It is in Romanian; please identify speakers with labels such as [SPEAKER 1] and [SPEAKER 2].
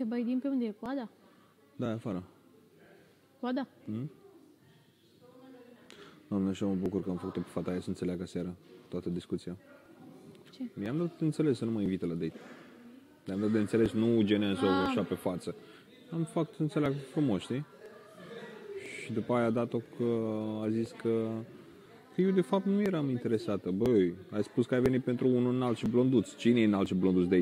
[SPEAKER 1] Se Baidin pe unde e? Coada?
[SPEAKER 2] Da, e afară.
[SPEAKER 1] Coada?
[SPEAKER 2] Doamne, și eu mă bucur că am făcut-o pe fata aia să înțeleagă seara toată discuția.
[SPEAKER 1] Ce?
[SPEAKER 2] Mi-am dat de înțeles să nu mă invite la date. Mi-am dat de înțeles, nu genez-o așa pe față. Am făcut să înțeleagă frumos, știi? Și după aia a dat-o că a zis că eu de fapt nu eram interesată. Băi, ai spus că ai venit pentru un înalt și blonduț. Cine e înalt și blonduț de aici?